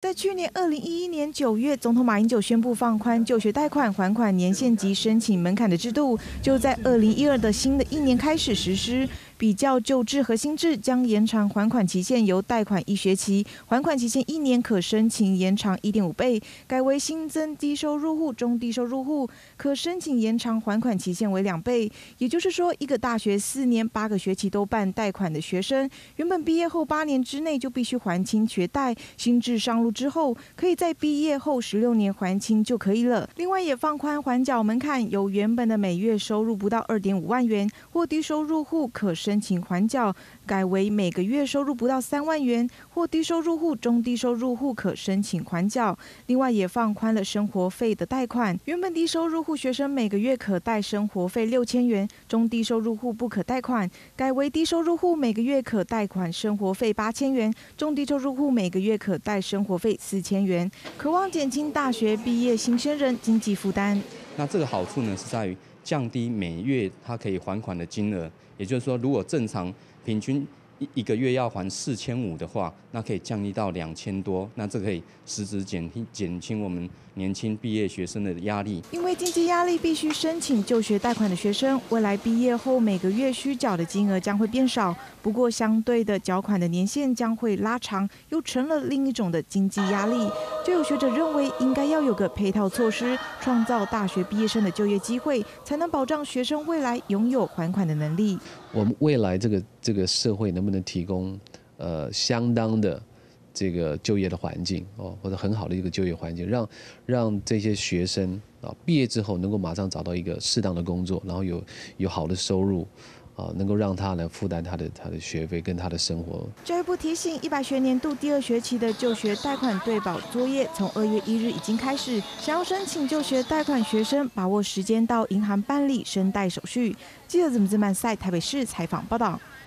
在去年2011年9月，总统马英九宣布放宽就学贷款还款年限及申请门槛的制度，就在2012的新的一年开始实施。比较旧制和新制，将延长还款期限由贷款1学期，还款期限1年可申请延长1.5倍，改为新增低收入户、中低收入户可申请延长还款期限为2倍。也就是说，一个大学4年8个学期都办贷款的学生，原本毕业后8年之内就必须还清学贷，新制上路之后，可以在毕业后16年还清就可以了。另外也放宽还缴门槛，由原本的每月收入不到2.5万元或低收入户可申请还缴，改为每个月收入不到3万元或低收入户、中低收入户可申请还缴。另外也放宽了生活费的贷款，原本低收入户学生每个月可贷生活费6000元，中低收入户不可贷款，改为低收入户每个月可贷款生活费8000元，中低收入户每个月可贷生活费4000元，渴望减轻大学毕业新生人经济负担。 那这个好处呢，是在于降低每月他可以还款的金额，也就是说，如果正常平均一个月要还4500的话，那可以降低到2000多，那这可以实质减轻我们年轻毕业学生的压力。 因为经济压力，必须申请就学贷款的学生，未来毕业后每个月需缴的金额将会变少，不过相对的缴款的年限将会拉长，又成了另一种的经济压力。就有学者认为，应该要有个配套措施，创造大学毕业生的就业机会，才能保障学生未来拥有还款的能力。 我们未来这个社会能不能提供相当的这个就业的环境或者很好的一个就业环境，让这些学生毕业之后能够马上找到一个适当的工作，然后有好的收入。能够让他来负担他的学费跟他的生活。 教育部提醒，100学年度第2学期的就学贷款对保作业从2月1日已经开始，想要申请就学贷款学生把握时间到银行办理申贷手续。记者曾志曼在台北市采访报道。